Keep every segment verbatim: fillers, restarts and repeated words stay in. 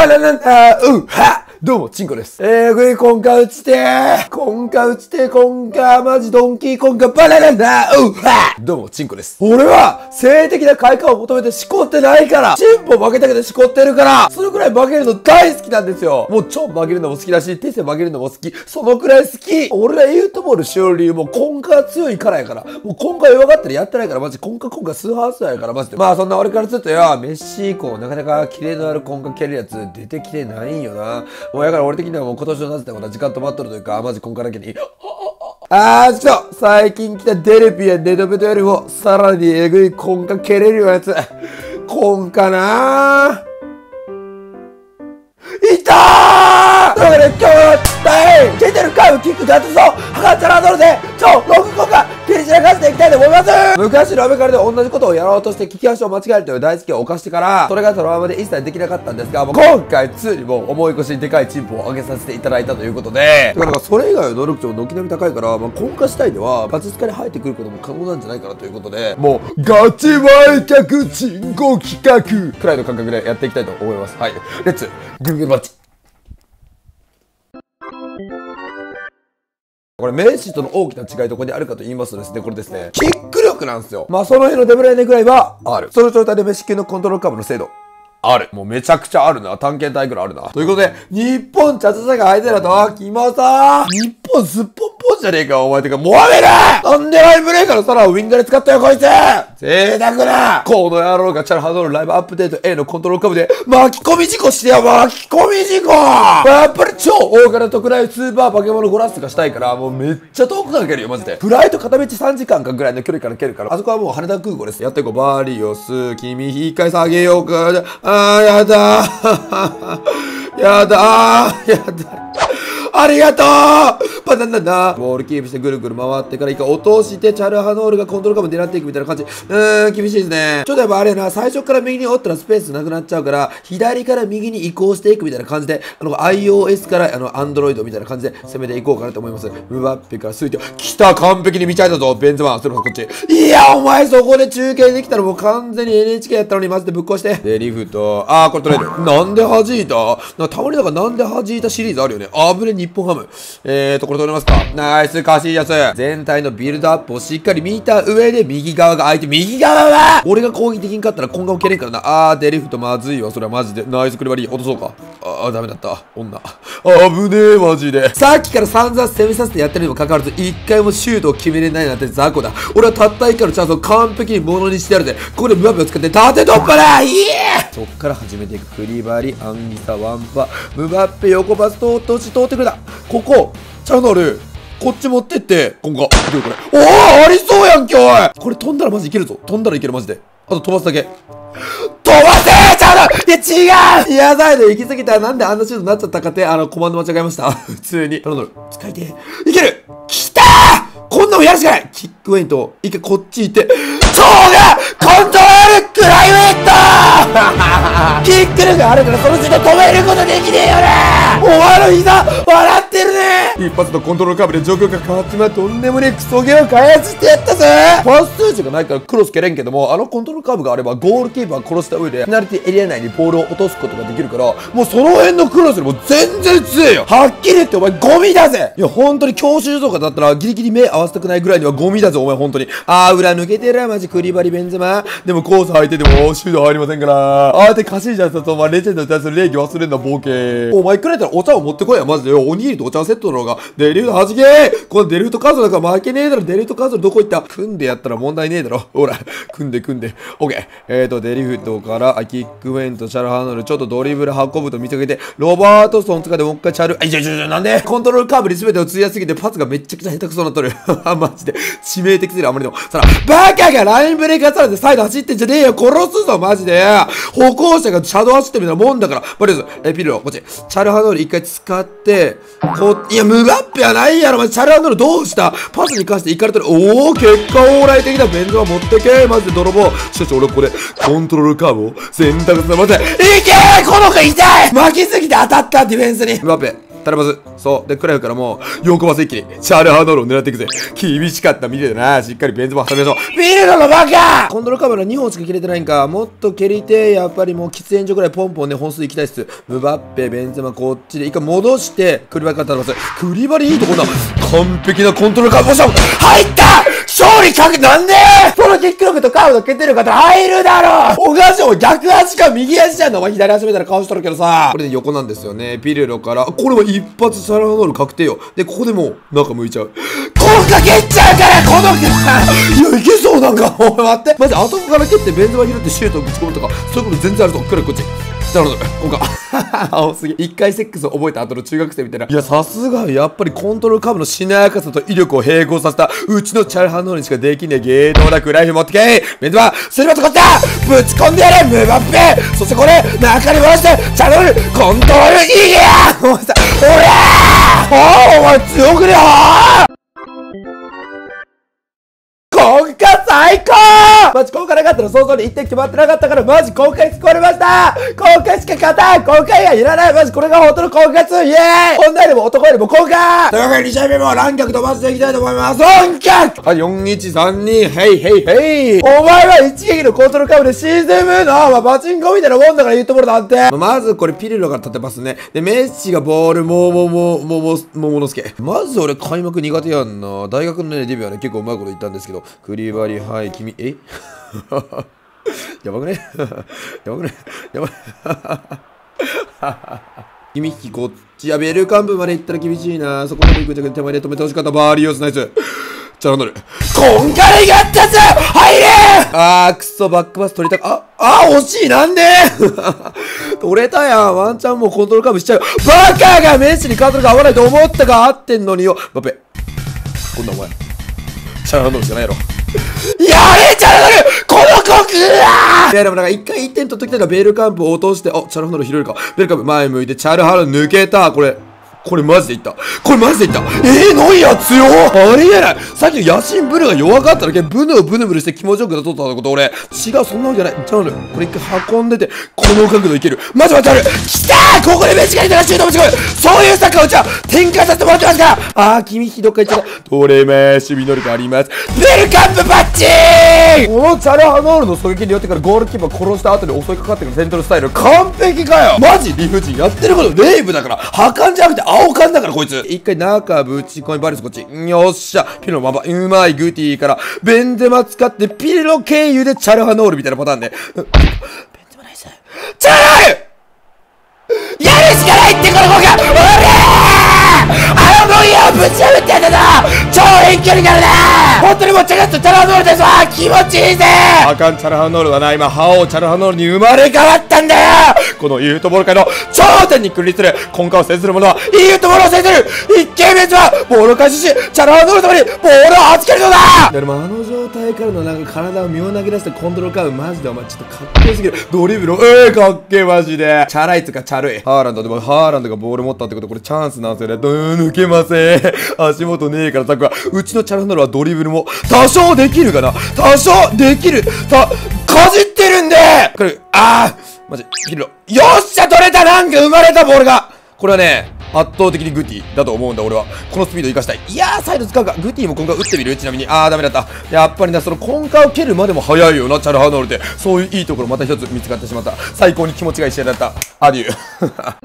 バナナナウハどうも、チンコです。えー、ぐい、コンカ打ちてー。コンカ打ちてー、コンカ、マジドンキーコンカ、バナナナウハどうも、チンコです。俺は、性的な快感を求めてしこってないから、チンポ負けたけどしこってるから、そのくらい負けるの大好きなんですよ。もう超負けるのも好きだし、テセ負けるのも好き。そのくらい好き。俺がユートボールしよる理由も、コンカ強いからやから。もうコンカ弱かったらやってないから、マジコンカコンカ数ハースやから、マジで。まあ、そんな俺からするとよ、メッシ以降、なかなかキレのあるコンカ蹴るやつ出てきてないんよな。もうやから俺的にはもう今年の夏でまた時間止まっとるというか、マジコンカだけに。あー、ちょっと最近来たデレピやネドベトよりも、さらにエグいコンカ蹴れるようなやつ。コンカなー。いたーというわけで今日は大変蹴ってるカーブキックガッツソーハカチャラドルで超ロングコンカ蹴り散らかしていきたいと思います。昔のアメカルで同じことをやろうとして利き足を間違えるという大好きを犯してからそれがトラウマで一切できなかったんですが、もう今回ついにも重い腰にでかいチンポを上げさせていただいたということで、だからそれ以外の能力値も軒並み高いから、まあ、コンカ次第ではバチスカに入ってくることも可能なんじゃないかなということで、もうガチ売却チンコ企画くらいの感覚でやっていきたいと思います。はい、レッツグルグルバッチ。これメッシとの大きな違いどこにあるかと言いますとですね、これですね、キック力なんですよ。まあその辺のデブライネぐらいはある。その状態でメッシ級のコントロールカーブの精度ある。もうめちゃくちゃあるな。探検隊ぐらいあるな。ということで、日本チャチャチャが相手だと、キモさー日本すっぽんぽんじゃねえか、お前。てか、モアメだなんでライブレーカーのサラをウィンガーで使ったよ、こいつ贅沢なこの野郎がチャルハドルライブアップデート A のコントロールカブで巻き込み事故してよ、巻き込み事故やっぱり超大型特大スーパー化け物ゴラスがしたいから、もうめっちゃ遠くから蹴るよ、マジで。フライト片道さんじかんかぐらいの距離から蹴るから、あそこはもう羽田空港です。やっていこう。バリオス、君一回下げようか。あー、やだーやだーやだありがとうバナナナボールキープしてぐるぐる回ってから一回落としてチャルハノールがコントロールカム狙っていくみたいな感じ。うーん、厳しいですね。ちょっとやっぱあれやな、最初から右に折ったらスペースなくなっちゃうから、左から右に移行していくみたいな感じで、あの iOS からあの Android みたいな感じで攻めていこうかなと思います。ムバッペからスイート。来た完璧に見ちゃいたぞベンゼマン。それこそこっち。いや、お前そこで中継できたらもう完全に エヌエイチケー やったのにマジでぶっ壊して。で、リフト。あー、これ取れる。なんで弾いたなんかたまになんかなんで弾いたシリーズあるよね。あぶね日本ハム。えーと、これ取れますかナイス、カシーヤス。全体のビルドアップをしっかり見た上で、右側が相手、右側は俺が攻撃的に勝ったら今後も蹴れんからな。あー、デリフトまずいわ。それはマジで。ナイスクリバリー。落とそうか。あー、ダメだった。女。あぶねえ、マジで。さっきから散々攻めさせてやってるにもかかわらず、一回もシュートを決めれないなんて雑魚だ。俺はたった一回のチャンスを完璧にものにしてやるで。ここでムバペを使って縦突破だイエーそっから始めていく。クリバリ、アンギサ、ワンパ。ムバッペ、横パス通って落ち通ってくれた。ここ。チャンナルこっち持ってって、今後。どうこれ。おおありそうやんけ、おいこれ飛んだらマジいけるぞ。飛んだらいける、マジで。あと飛ばすだけ。飛ばせーチャンナルいや、違うニアサイド行き過ぎたらなんであんなシュートになっちゃったかって、あの、コマンド間違えました。普通に。チャンナル使いてー。いける来たーこんなもんやるしかないキックウェイント、一回こっち行って、超がコントロールクライウェイトキック力があるからそのシュート止めることできねえよねお前の膝笑ってるね一発のコントロールカーブで状況が変わってまうとんでもねえクソゲーを開発してやったぜパス数値がないからクロス蹴れんけども、あのコントロールカーブがあればゴールキーパー殺した上でペナルティエリア内にボールを落とすことができるから、もうその辺のクロスよりも全然強いよはっきり言ってお前ゴミだぜいや本当に教習所とかだったらギリギリ目合わせたくないぐらいにはゴミだぜお前本当に。あー裏抜けてるわマジクリバリベンゼマでもコース入っててもシュート入りませんから、あーてカシージャーさんとお前レジェンドに対する礼儀忘れんなボケお前くれたらお茶を持ってこいやマジでよ。おにぎりとお茶セットだろうが。デリフトはじけーこのデリフトカードだから負けねえだろ。デリフトカードどこ行った組んでやったら問題ねえだろ。ほら組んで組んでオッケー。えーとデリフトからキックウェインとチャルハノルちょっとドリブル運ぶと見せかけてロバートソン使ってもう一回チャルあいやいやいやなんでコントロールカーブに全てを費やすぎてパスがめっちゃくちゃ下手くそになっとるマジで致命的すぎるあまりでもさらバカがラインブレーカーされてサイド走ってんじゃねえよ殺すぞマジで歩行者がシャドウ走ってみたいなもんだからバリオスえピルロこっちチャルハノール一回使ってこいやムバッペはないやろマジチャルハノールどうしたパスに関していかれてるおお結果往来的なベンズは持ってけマジで泥棒しかし俺ここでコントロールカーブを選択するまでいけーこの子痛い巻きすぎて当たったディフェンスにムバッペタラバズ。そう。で、クライフからもう、横パス一気に、チャールハーノールを狙っていくぜ。厳しかった、見てたな。しっかりベンズも挟みましょう。ビルドのバカコントロールカメラにほんしか切れてないんか。もっと蹴りて、やっぱりもう喫煙所ぐらいポンポンね、本数行きたいっす。ムバッペ、ベンゼマ、こっちで一回戻して、クリバリからタラバズ。クリバリいいとこだ。完璧なコントロールカメラモーション入った勝利かけ、なんでそのキック力とカーブの決定力が入るだろおかしい、お前逆足か右足じゃんの。お前左足見たら顔しとるけどさ。これで横なんですよね。ピルロから、これは一発シャラハノール確定よ。で、ここでもう、中向いちゃう。効果蹴っちゃうから、このいや、いけそうなんか。お前待って。マジ、あそこから蹴ってベンズマ拾ってシュートをぶち込むとか、そういうこと全然あるぞ。来る、こっち。なるほど。こうか。青すぎ。一回セックスを覚えた後の中学生みたいな。いや、さすが、やっぱりコントロールカーブのしなやかさと威力を並行させた、うちのチャルハノールにしかできねえ芸能なくライフ持ってけいベンズマ、スルバとこったぶち込んでやれムバッペそしてこれ、中に回して、チャルハノール、コントロールいやお前さ、おりゃーおお前強くねー今回最高マジ今回なかったら想像にいってん決まってなかったからマジ今回救われました今回しか勝たん今回はいらないマジこれが本当の今月イエーイ女よりも男よりも今回というわけでに試合目も乱脚飛ばしていきたいと思います乱脚はい、よんいちさんに、ヘイヘイヘイお前は一撃のコントロールカーブで沈むのまあ、パチンコみたいなもんだから言うところなんてまずこれピルロから立てますねで、メッシがボール、もうもうもうもうもうもものすけまず俺開幕苦手やんな大学のね、デビューはね、結構うまいこと言ったんですけどクリバリ、はい、君、えやばくねやばくねやばい君引きこっちやベルカンプまで行ったら厳しいなそこまで行くんじゃなくて手前で止めてほしかったバーリオスナイスチャランドルこんがりがったぜ入れあーくそバックパス取りたくああ惜しいなんで取れたやんワンチャンもうコントロールカーブしちゃうバカがメッシにカードが合わないと思ったが合ってんのによバペこんなお前チャランドルしかないやろやれチャランドルこの子くらいやでもなんか一回いってん取っときたらベルカンプを落としてあチャランドル拾えるかベルカンプ前向いてチャルハル抜けたこれこれマジでいったこれマジでいったえー、ノイアー強ありえないさっきの野心ブルが弱かっただけブヌをブヌブルして気持ちよく取ったってこと俺違うそんなわけじゃないチャラルこれ一回運んでてこの角度いけるマジマジあるきたーここでメッシがいたらシュートもちこいそういうサッカーをじゃあ展開させてもらってますからあー君ひどっかいっちゃった取れまー守備能力ありますベルカンプバッチーこのチャルハノールの狙撃によってからゴールキーパー殺した後に襲いかかってくるセントルスタイル完璧かよマジ理不尽やってることレイブだから破壊じゃなくて青缶だからこいつ一回中ぶち込みバリスこっちよっしゃピロのままうまいグティからベンゼマ使ってピロ経由でチャルハノールみたいなパターンでベンゼマナイスチャルやるしかないってこの子がおれーあのノイアーをぶち破ってやったな超遠距離からな本当にもうチャラッとチャルハノールですわ気持ちいいぜあかんチャルハノールはな今覇王チャルハノールに生まれ変わったんだよこのユートボール界の頂点に君臨する根幹を制する者はユートボールを制する一見別はボールを回収しチャルハノールのとこにボールを預けるのだでもあの状態からのなんか体を身を投げ出したコントロールカーブマジでお前ちょっとかっこよすぎるドリブルええー、かっけえマジでチャラいつかチャルいハーランドでもハーランドがボール持ったってことこれチャンスなんですよね抜けません足元ねえからさっきはうちのチャルハノールはドリブルも多少できるかな多少できるたかじってるんでこれあーマジピルロよっしゃ取れたなんか生まれたボールがこれはね圧倒的にグティだと思うんだ俺はこのスピード生かしたいいやーサイド使うかグティも今回打ってみるちなみにあーダメだったやっぱりなその根幹を蹴るまでも早いよなチャルハノールってそういういいところまた一つ見つかってしまった最高に気持ちがいい試合だったアデュー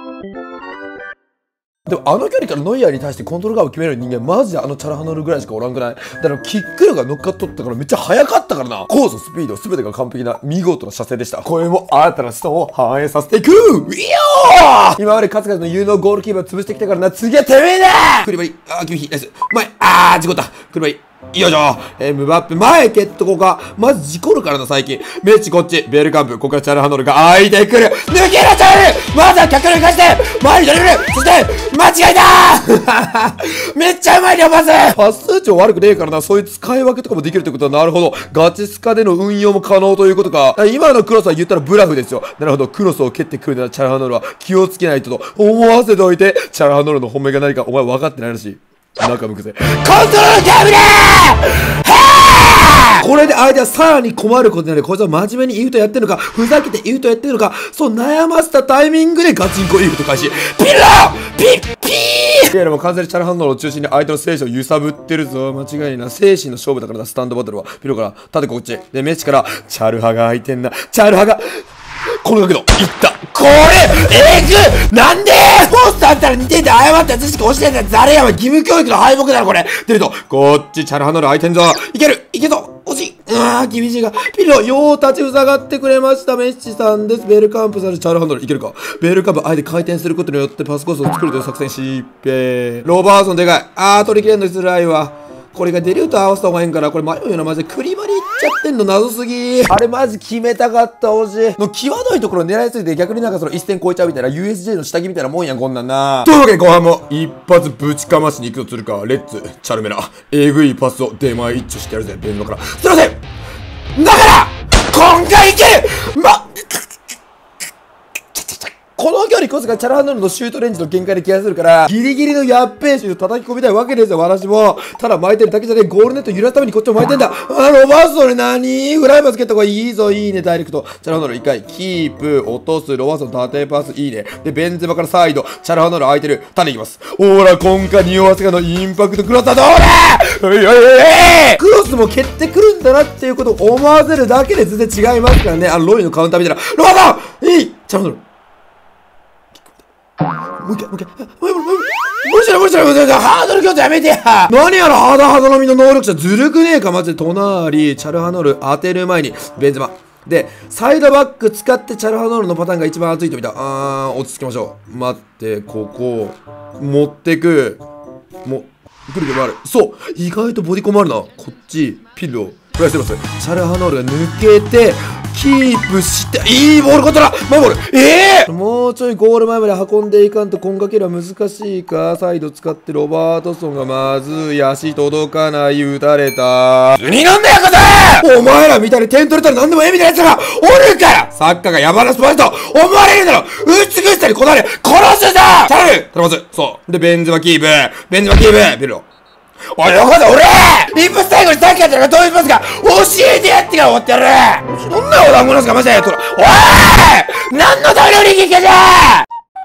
でもあの距離からノイアーに対してコントロールカーブ決める人間マジであのチャルハノールぐらいしかおらんくないだからキック力が乗っかっとったからめっちゃ速かったからなコーススピード全てが完璧な見事な射精でしたこれも新たな子孫を反映させていくいやー今まで数々の有能ゴールキーパー潰してきたからな次はてめえだクリバリあー君ナイス前あー事故ったクリバリよいしょえー、ムバッペ前蹴っとこうかまず事故るからな最近メッチこっちベルカンプここからチャルハノールが開いてくる抜けろチャルまずは脚力返して前にドリブルそして間違えためっちゃうまいよパスパス数値悪くねえからなそういう使い分けとかもできるってことはなるほどガチスカでの運用も可能ということか今のクロスは言ったらブラフですよなるほどクロスを蹴ってくるならチャルハノールは気をつけないとと思わせておいてチャルハノールの本命が何かお前分かってないらしい中向くぜコントロールキャブレーこれで相手はさらに困ることになる。こいつは真面目にイフトやってるのか、ふざけてイフトやってるのか、そう悩ませたタイミングでガチンコイフト開始。ピローピッピーいやでも完全にチャルハンドルを中心に相手の精神を揺さぶってるぞ。間違いないな。精神の勝負だからな、スタンドバトルは。ピロから縦こっち。で、メッシから、チャルハが空いてんな。チャルハが、この角度、いった。これ、えぐなんでスポーツだったら似てて謝ったやつしか教えてんだ。誰やばい、義務教育の敗北だろ、これ。出ると、こっち、チャルハンドル空いてんぞ。いけるいけぞ惜しい。うわー、厳しいが。ピロ、よう立ちふさがってくれました。メッシさんです。ベルカンプさんでチャルハンドルいけるか。ベルカンプ、あえて回転することによってパスコースを作るという作戦失敗。ロバーソンでかい。あー、取り切れんのつらいわ。これがデリューと合わせた方がいいんから、これ迷うよな、マジで。クリバリいっちゃってんの謎すぎ。あれマジ決めたかった、惜しい。の際どいところ狙いすぎて逆になんかその一線超えちゃうみたいな ユーエスジェー の下着みたいなもんやん、こんなんな。というわけで後半も一発ぶちかましに行くとするか。レッツ、チャルメラ。えぐいパスを出前一丁してやるぜ、ベンドから。すいませんだから今回いけるま、この距離こそがチャルハンドルのシュートレンジの限界で気がするから、ギリギリのやっべえシュート叩き込みたいわけですよ、私も。ただ巻いてるだけじゃねえ、ゴールネット揺らすためにこっちも巻いてんだ。あ、ロバーソン何フライパス蹴った方がいいぞ、いいね、ダイレクト。チャルハンドルいっかい、キープ、落とす、ロバーソン縦パス、いいね。で、ベンゼマからサイド、チャルハンドル空いてる。種いきます。ほら、今回匂わせがのインパクトクロスはどうだおいおいおいクロスも蹴ってくるんだなっていうことを思わせるだけで全然違いますからね。あの、ロイのカウンターみたいな。ロバーソンいいチャルハンドルもう一回、もう一回。もう一回、もう一回、もう一回、もう一回、ハードル強調やめてや何やろ、ハードハードのみの能力者、ずるくねえか、マジで。隣、チャルハノル当てる前に、ベンゼマ。で、サイドバック使ってチャルハノルのパターンが一番熱いと見た。あー、落ち着きましょう。待って、ここ、持ってく。も、くるけどある。そう、意外とボディコンもあるな。こっち、ピルを。プライステます。チャルハノールが抜けて、キープして、いいボールコントラマイボールええー、もうちょいゴール前まで運んでいかんと、今かけるは難しいか。サイド使ってロバートソンがまずい。足届かない。打たれた。何なんだよ、これお前らみたいに点取れたら何でもええみたいなやつがおるからサッカーが山のスパイスと思われるだろ美しさにこだわれ殺すぞチャル頼まずそう。で、ベンゼマキープベンゼマキープビルロおい、よかった俺リップ最後にサッカーやったらどうしますか教えてやってから終わってやるそんなお団子なんすかマジでやっとるおい何のための力じゃ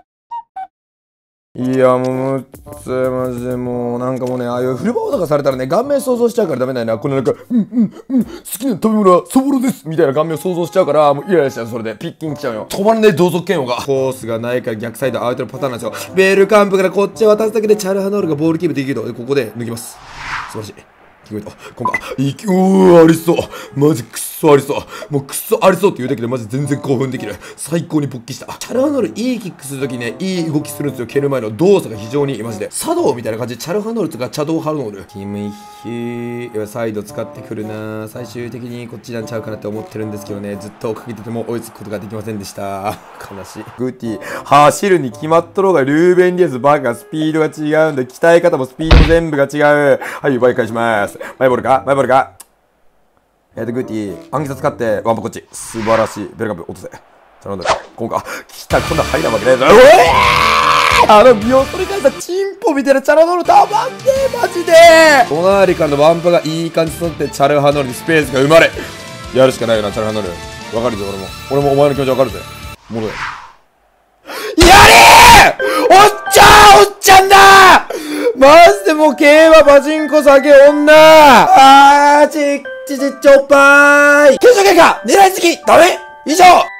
いやもうむっつマジでもうなんかもうねああいうフルバオとかされたらね顔面想像しちゃうからダメだよなこのなんかうんうんうん好きな食べ物はそぼろですみたいな顔面を想像しちゃうからもうイライラしちゃうそれでピッキン来ちゃうよ止まらねえ同族嫌悪がコースがないから逆サイドアウトのパターンなんですよベールカンプからこっち渡すだけでチャルハノールがボールキープできるとでここで抜きます素晴らしい聞こえた今回いきうーありそうマジクソありそうもうクソありそうって言うだけでマジ全然興奮できる最高に勃起したチャルハノールいいキックするときねいい動きするんですよ蹴る前の動作が非常にマジで茶道みたいな感じでチャルハノールとか茶道ハノールキムイヒーサイド使ってくるな最終的にこっちなんちゃうかなって思ってるんですけどねずっとかけてても追いつくことができませんでした悲しいグーティー走るに決まっとろうがルーベン・ディアスバカスピードが違うんで鍛え方もスピードも全部が違うはい奪い返しますマイボールかマイボールかえーと、グーティー、暗記さ使って、ワンパこっち。素晴らしい。ベルカンプ、落とせ。チャルハノール、こうか。来た、今度は入らんわけないぞ。うえーあの、身を取り返したチンポみたいなチャルハノールたまんねえ、マジで隣からのワンパがいい感じに沿って、チャルハノールにスペースが生まれ。やるしかないよな、チャルハノール。わかるぞ、俺も。俺もお前の気持ちわかるぜ。戻れ。やれーおっちゃんおっちゃんだマジでもう競馬パチンコ酒女あーちっちちちょっぱーい検証結果狙いすぎダメ以上